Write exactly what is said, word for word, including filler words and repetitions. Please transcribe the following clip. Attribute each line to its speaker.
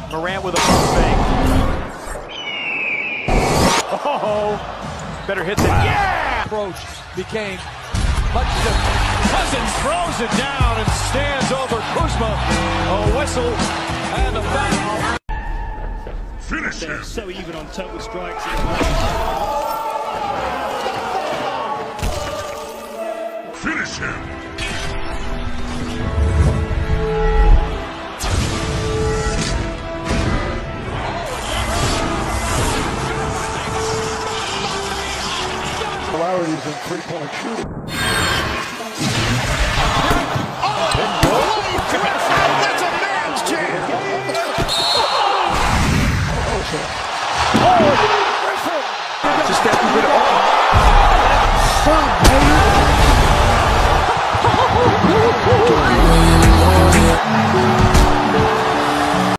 Speaker 1: Morant with a pump fake. Oh, better hit than yeah!
Speaker 2: Approach became much different.
Speaker 1: Cousins throws it down and stands over Kuzma. A whistle and a foul.
Speaker 3: Finish him.
Speaker 4: They're so even on total strikes.
Speaker 3: Finish him.
Speaker 2: Similarities in three-point shooting.
Speaker 1: That's a man's jam.
Speaker 2: Just that you get it all.